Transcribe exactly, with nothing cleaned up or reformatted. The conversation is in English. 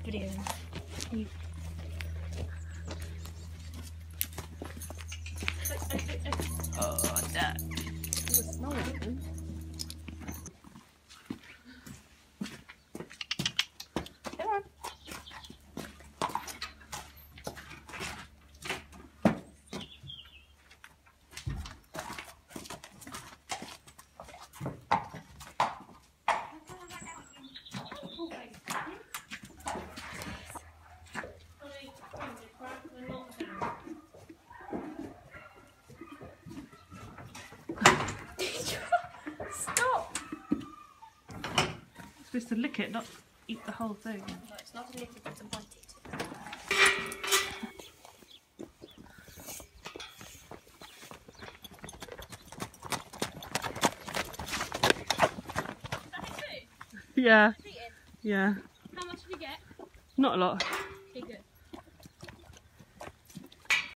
video. You... Oh, that. Smell it. Come on. Stop! You're supposed to lick it, not eat the whole thing. No, it's not a lick, it's a bite it. Yeah. Yeah. How much did you get? Not a lot. Okay, good.